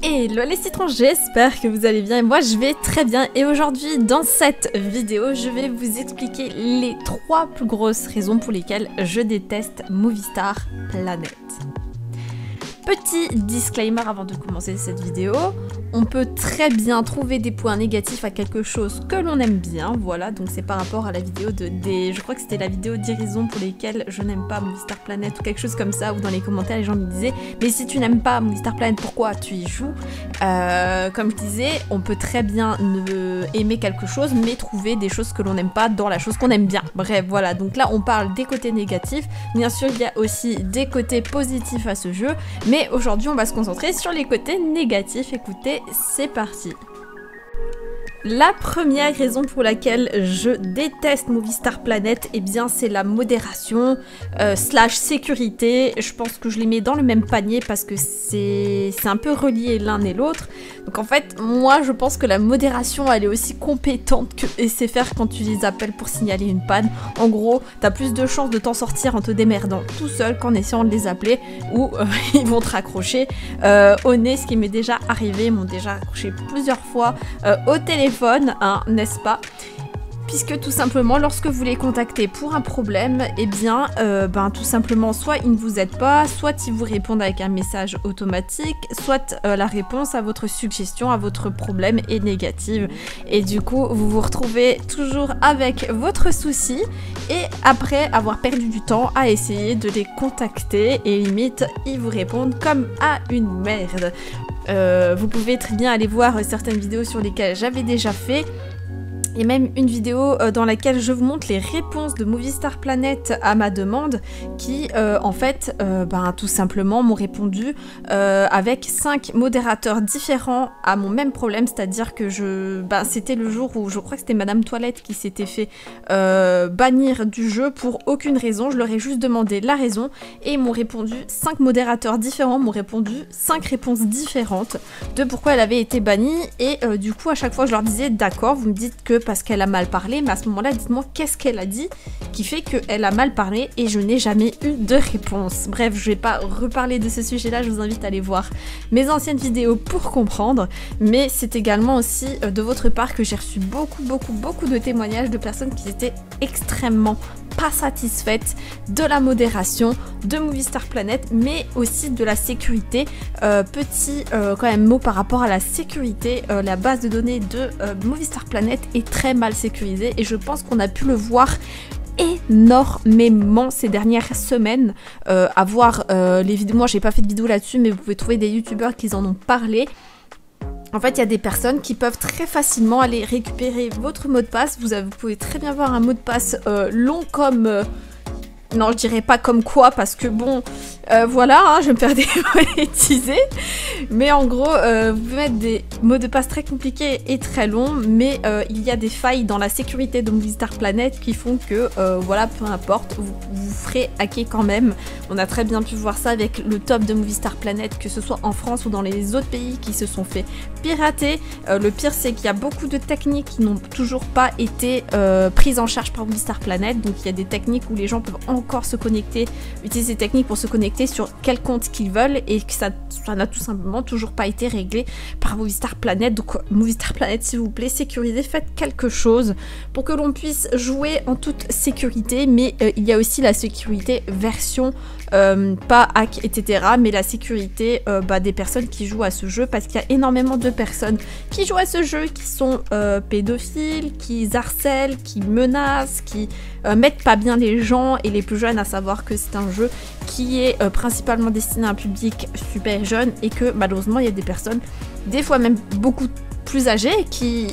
Hello les citrons, j'espère que vous allez bien et moi je vais très bien. Et aujourd'hui dans cette vidéo je vais vous expliquer les 3 plus grosses raisons pour lesquelles je déteste Movistar Planet. Petit disclaimer avant de commencer cette vidéo, on peut très bien trouver des points négatifs à quelque chose que l'on aime bien, voilà, donc c'est par rapport à la vidéo je crois que c'était la vidéo 10 raisons pour lesquelles je n'aime pas Movistar Planet ou quelque chose comme ça, ou dans les commentaires les gens me disaient mais si tu n'aimes pas Movistar Planet pourquoi tu y joues? Comme je disais, on peut très bien aimer quelque chose mais trouver des choses que l'on n'aime pas dans la chose qu'on aime bien. Bref, voilà, donc là on parle des côtés négatifs, bien sûr il y a aussi des côtés positifs à ce jeu, mais aujourd'hui on va se concentrer sur les côtés négatifs. Écoutez, c'est parti. La première raison pour laquelle je déteste Movistar Planet, eh bien c'est la modération slash sécurité. Je pense que je les mets dans le même panier parce que c'est un peu relié l'un et l'autre. Donc en fait, moi je pense que la modération elle est aussi compétente que SFR quand tu les appelles pour signaler une panne. En gros, t'as plus de chances de t'en sortir en te démerdant tout seul qu'en essayant de les appeler ou ils vont te raccrocher au nez, ce qui m'est déjà arrivé. Ils m'ont déjà raccroché plusieurs fois au téléphone. Hein, n'est-ce pas? Puisque tout simplement, lorsque vous les contactez pour un problème, eh bien, tout simplement, soit ils ne vous aident pas, soit ils vous répondent avec un message automatique, soit la réponse à votre suggestion, à votre problème est négative. Et du coup, vous vous retrouvez toujours avec votre souci et après avoir perdu du temps à essayer de les contacter et limite, ils vous répondent comme à une merde. Vous pouvez très bien aller voir certaines vidéos sur lesquelles j'avais déjà fait. Et même une vidéo dans laquelle je vous montre les réponses de Movistar Planet à ma demande qui en fait tout simplement m'ont répondu avec 5 modérateurs différents à mon même problème, c'est-à-dire que c'était le jour où je crois que c'était Madame Toilette qui s'était fait bannir du jeu pour aucune raison. Je leur ai juste demandé la raison et ils m'ont répondu, 5 modérateurs différents m'ont répondu 5 réponses différentes de pourquoi elle avait été bannie. Et du coup à chaque fois je leur disais d'accord, vous me dites que parce qu'elle a mal parlé, mais à ce moment-là, dites-moi qu'est-ce qu'elle a dit qui fait qu'elle a mal parlé, et je n'ai jamais eu de réponse. Bref, je vais pas reparler de ce sujet-là, je vous invite à aller voir mes anciennes vidéos pour comprendre, mais c'est également aussi de votre part que j'ai reçu beaucoup de témoignages de personnes qui étaient extrêmement pas satisfaites de la modération de Movistar Planet, mais aussi de la sécurité. Petit quand même mot par rapport à la sécurité, la base de données de Movistar Planet est très mal sécurisée et je pense qu'on a pu le voir énormément ces dernières semaines. À voir les vidéos, moi j'ai pas fait de vidéo là-dessus, mais vous pouvez trouver des youtubeurs qui en ont parlé. En fait, il y a des personnes qui peuvent très facilement aller récupérer votre mot de passe. Vous pouvez très bien voir un mot de passe long comme... non, je dirais pas comme quoi, parce que bon, voilà, hein, je vais me faire démonétiser. Mais en gros, vous pouvez mettre des mots de passe très compliqués et très longs, mais il y a des failles dans la sécurité de Movistar Planet qui font que, voilà, peu importe, vous ferez hacker quand même. On a très bien pu voir ça avec le top de Movistar Planet, que ce soit en France ou dans les autres pays qui se sont fait pirater. Le pire, c'est qu'il y a beaucoup de techniques qui n'ont toujours pas été prises en charge par Movistar Planet. Donc il y a des techniques où les gens peuvent encore se connecter, utiliser ces techniques pour se connecter sur quel compte qu'ils veulent, et que ça n'a tout simplement toujours pas été réglé par Movistar Planet. Donc Movistar Planet, s'il vous plaît, sécurisez, faites quelque chose pour que l'on puisse jouer en toute sécurité. Mais il y a aussi la sécurité version pas hack, etc. mais la sécurité des personnes qui jouent à ce jeu, parce qu'il y a énormément de personnes qui jouent à ce jeu qui sont pédophiles, qui harcèlent, qui menacent, qui mettent pas bien les gens et les plus jeunes, à savoir que c'est un jeu qui est principalement destiné à un public super jeune, et que malheureusement il y a des personnes, des fois même beaucoup plus âgées, qui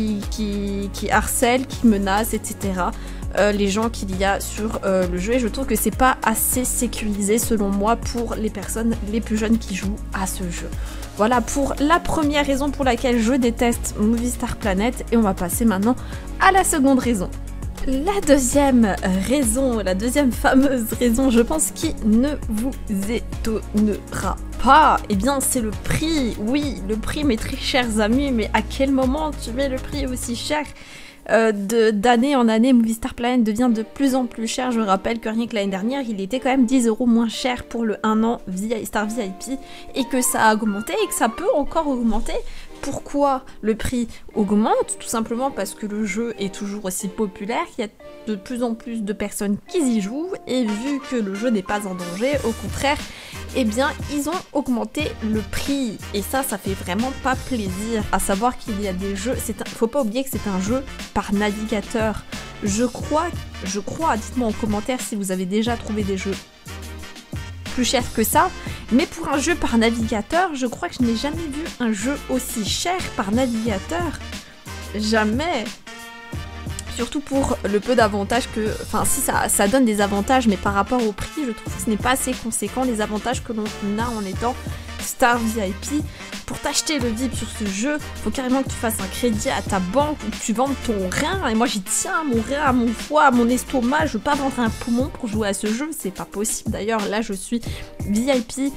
harcèlent, qui menacent, etc. Les gens qu'il y a sur le jeu, et je trouve que c'est pas assez sécurisé selon moi pour les personnes les plus jeunes qui jouent à ce jeu. Voilà pour la première raison pour laquelle je déteste Movistar Planet, et on va passer maintenant à la seconde raison. La deuxième raison, la deuxième fameuse raison, je pense, qui ne vous étonnera pas, eh bien c'est le prix. Oui, le prix, mes très chers amis, mais à quel moment tu mets le prix aussi cher? d'année en année, Movistar Planet devient de plus en plus cher. Je rappelle que rien que l'année dernière, il était quand même 10 € moins cher pour le 1 an Star VIP et que ça a augmenté et que ça peut encore augmenter. Pourquoi le prix augmente? Tout simplement parce que le jeu est toujours aussi populaire, il y a de plus en plus de personnes qui y jouent et vu que le jeu n'est pas en danger, au contraire, eh bien ils ont augmenté le prix et ça fait vraiment pas plaisir. À savoir qu'il y a des jeux, faut pas oublier que c'est un jeu par navigateur. Je crois, dites-moi en commentaire si vous avez déjà trouvé des jeux plus cher que ça, mais pour un jeu par navigateur, je crois que je n'ai jamais vu un jeu aussi cher par navigateur. Jamais. Surtout pour le peu d'avantages que... Enfin, si ça donne des avantages, mais par rapport au prix, je trouve que ce n'est pas assez conséquent les avantages que l'on a en étant Star VIP. Pour t'acheter le VIP sur ce jeu, faut carrément que tu fasses un crédit à ta banque ou que tu vendes ton rein. Et moi j'y tiens, mon rein, à mon foie, à mon estomac. Je veux pas vendre un poumon pour jouer à ce jeu, c'est pas possible. D'ailleurs là je suis VIP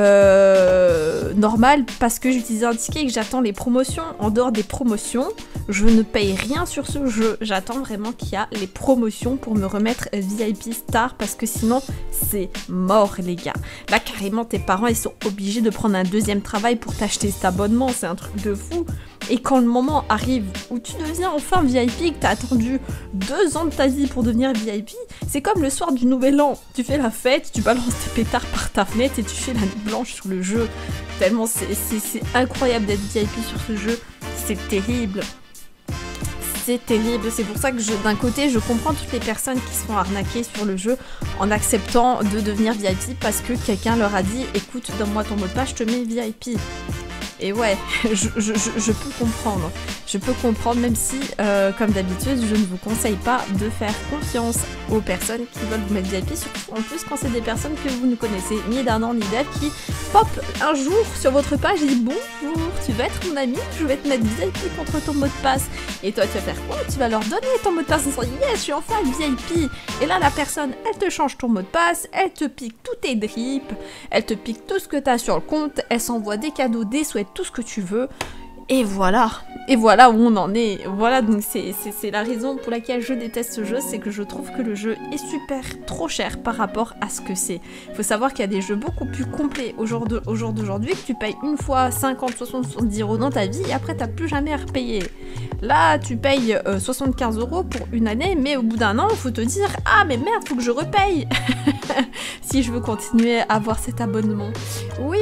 normal parce que j'utilise un ticket et que j'attends les promotions. En dehors des promotions, je ne paye rien sur ce jeu. J'attends vraiment qu'il y a les promotions pour me remettre VIP Star parce que sinon c'est mort les gars. Là carrément tes parents ils sont obligés de prendre un deuxième travail pour t'acheter cet abonnement, c'est un truc de fou. Et quand le moment arrive où tu deviens enfin VIP, que t'as attendu 2 ans de ta vie pour devenir VIP, c'est comme le soir du nouvel an, tu fais la fête, tu balances tes pétards par ta fenêtre et tu fais la nuit blanche sur le jeu. Tellement c'est incroyable d'être VIP sur ce jeu, c'est terrible. C'est terrible, c'est pour ça que d'un côté je comprends toutes les personnes qui se font arnaquer sur le jeu en acceptant de devenir VIP parce que quelqu'un leur a dit écoute donne-moi ton mot de passe, je te mets VIP. Et ouais, je peux comprendre. Je peux comprendre même si, comme d'habitude, je ne vous conseille pas de faire confiance aux personnes qui veulent vous mettre VIP, surtout en plus quand c'est des personnes que vous ne connaissez ni d'un an ni d'elle qui pop un jour sur votre page et dit bonjour, tu veux être mon ami, je vais te mettre VIP contre ton mot de passe. Et toi tu vas faire quoi? Tu vas leur donner ton mot de passe en disant yes, je suis enfin VIP. Et là la personne, elle te change ton mot de passe, elle te pique tous tes drips, elle te pique tout ce que tu as sur le compte, elle s'envoie des cadeaux, des souhaits, tout ce que tu veux. Et voilà où on en est. Voilà, donc c'est la raison pour laquelle je déteste ce jeu, c'est que je trouve que le jeu est super trop cher par rapport à ce que c'est. Il faut savoir qu'il y a des jeux beaucoup plus complets au jour d'aujourd'hui, que tu payes une fois 50, 60, 70 € dans ta vie et après t'as plus jamais à repayer. Là, tu payes 75 € pour une année, mais au bout d'un an, il faut te dire « Ah, mais merde, faut que je repaye !» si je veux continuer à avoir cet abonnement. Oui.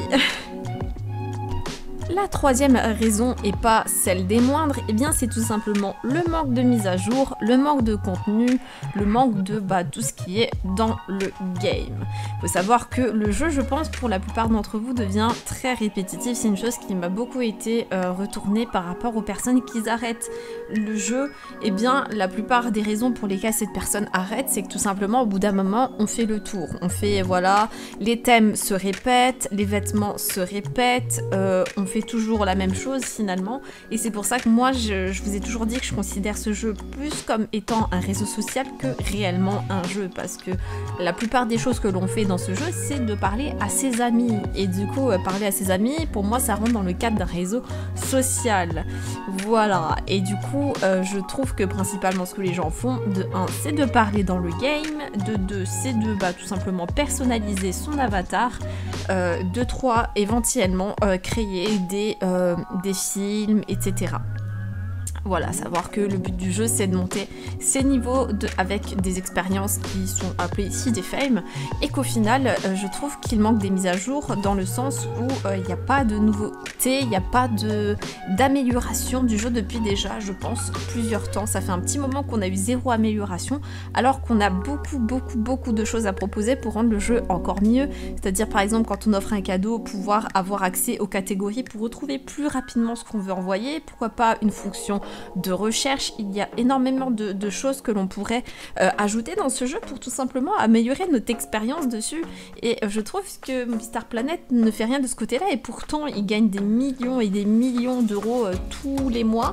La troisième raison, et pas celle des moindres, eh bien c'est tout simplement le manque de mise à jour, le manque de contenu, le manque de tout ce qui est dans le game. Faut savoir que le jeu, je pense, pour la plupart d'entre vous, devient très répétitif. C'est une chose qui m'a beaucoup été retournée par rapport aux personnes qui arrêtent le jeu. Eh bien, la plupart des raisons pour lesquelles cette personne arrête, c'est que tout simplement, au bout d'un moment, on fait le tour. On fait, voilà, les thèmes se répètent, les vêtements se répètent, on fait toujours la même chose finalement, et c'est pour ça que moi je vous ai toujours dit que je considère ce jeu plus comme étant un réseau social que réellement un jeu, parce que la plupart des choses que l'on fait dans ce jeu c'est de parler à ses amis, et du coup parler à ses amis pour moi ça rentre dans le cadre d'un réseau social. Voilà, et du coup je trouve que principalement ce que les gens font, de 1 c'est de parler dans le game, de 2 c'est de tout simplement personnaliser son avatar, de 3 éventuellement créer des films, etc. Voilà, savoir que le but du jeu c'est de monter ses niveaux avec des expériences qui sont appelées ici des fames, et qu'au final je trouve qu'il manque des mises à jour dans le sens où il n'y a pas de nouveauté, il n'y a pas d'amélioration du jeu depuis déjà je pense plusieurs temps. Ça fait un petit moment qu'on a eu 0 amélioration alors qu'on a beaucoup de choses à proposer pour rendre le jeu encore mieux, c'est-à-dire par exemple quand on offre un cadeau, pouvoir avoir accès aux catégories pour retrouver plus rapidement ce qu'on veut envoyer, pourquoi pas une fonction de recherche. Il y a énormément de choses que l'on pourrait ajouter dans ce jeu pour tout simplement améliorer notre expérience dessus, et je trouve que Movistar Planet ne fait rien de ce côté là, et pourtant il gagne des millions et des millions d'euros tous les mois.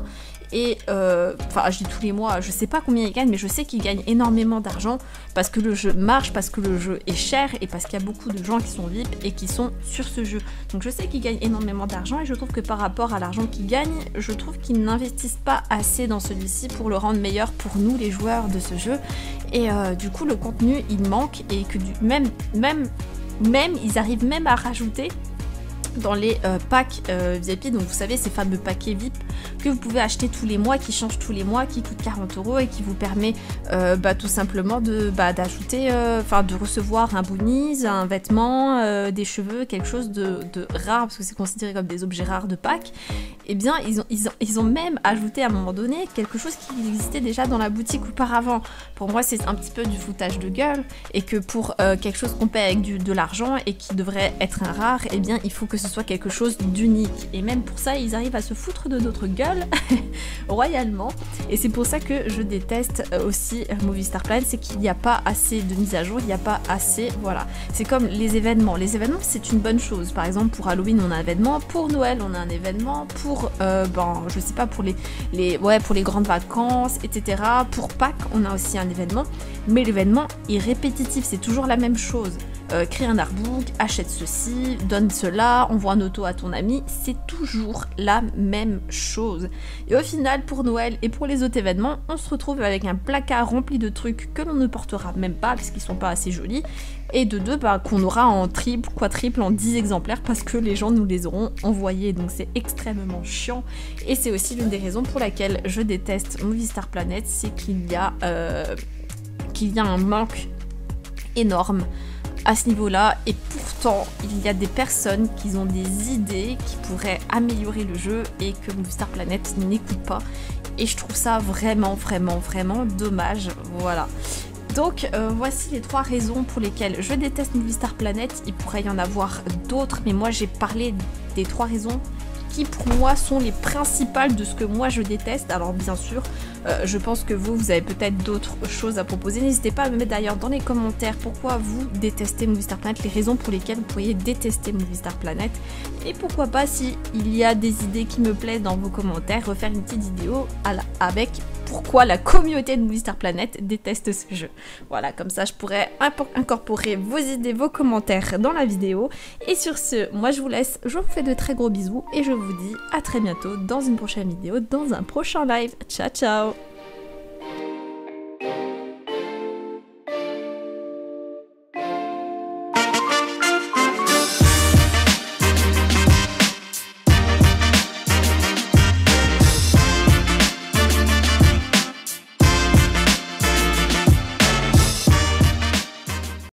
et enfin je dis tous les mois, je sais pas combien ils gagnent, mais je sais qu'ils gagnent énormément d'argent parce que le jeu marche, parce que le jeu est cher et parce qu'il y a beaucoup de gens qui sont VIP et qui sont sur ce jeu. Donc je sais qu'ils gagnent énormément d'argent et je trouve que par rapport à l'argent qu'ils gagnent, je trouve qu'ils n'investissent pas assez dans celui-ci pour le rendre meilleur pour nous les joueurs de ce jeu. Et du coup le contenu il manque et que même ils arrivent même à rajouter dans les packs VIP, donc vous savez ces fameux paquets VIP que vous pouvez acheter tous les mois, qui changent tous les mois, qui coûtent 40 € et qui vous permet tout simplement d'ajouter, de recevoir un bonus, un vêtement, des cheveux, quelque chose de rare parce que c'est considéré comme des objets rares de pack. Et bien ils ont même ajouté à un moment donné quelque chose qui existait déjà dans la boutique auparavant. Pour moi c'est un petit peu du foutage de gueule et que pour quelque chose qu'on paie avec de l'argent et qui devrait être un rare, et bien il faut que ce soit quelque chose d'unique. Et même pour ça ils arrivent à se foutre de notre gueule royalement. Et c'est pour ça que je déteste aussi Movistar Planet, c'est qu'il n'y a pas assez de mise à jour, il n'y a pas assez, voilà. C'est comme les événements. Les événements c'est une bonne chose. Par exemple pour Halloween on a un événement, pour Noël on a un événement, pour je sais pas, pour les grandes vacances, etc. Pour Pâques on a aussi un événement, mais l'événement est répétitif, c'est toujours la même chose. Crée un artbook, achète ceci, donne cela, envoie un auto à ton ami, c'est toujours la même chose. Et au final, pour Noël et pour les autres événements, on se retrouve avec un placard rempli de trucs que l'on ne portera même pas parce qu'ils sont pas assez jolis, et de deux, qu'on aura en triple, quadruple, en 10 exemplaires parce que les gens nous les auront envoyés, donc c'est extrêmement chiant. Et c'est aussi l'une des raisons pour laquelle je déteste Movistar Planet, c'est qu'il y a un manque énorme à ce niveau-là, et pourtant il y a des personnes qui ont des idées qui pourraient améliorer le jeu et que Movistar Planet n'écoute pas, et je trouve ça vraiment dommage. Voilà. Donc voici les 3 raisons pour lesquelles je déteste Movistar Planet. Il pourrait y en avoir d'autres, mais moi j'ai parlé des 3 raisons qui pour moi sont les principales de ce que moi je déteste. Alors bien sûr, je pense que vous avez peut-être d'autres choses à proposer. N'hésitez pas à me mettre d'ailleurs dans les commentaires pourquoi vous détestez Movistar Planet, les raisons pour lesquelles vous pourriez détester Movistar Planet. Et pourquoi pas, si il y a des idées qui me plaisent dans vos commentaires, refaire une petite vidéo avec pourquoi la communauté de Movistar Planet déteste ce jeu. Voilà, comme ça je pourrais incorporer vos idées, vos commentaires dans la vidéo. Et sur ce, moi je vous laisse, je vous fais de très gros bisous et je vous dis à très bientôt dans une prochaine vidéo, dans un prochain live. Ciao ciao!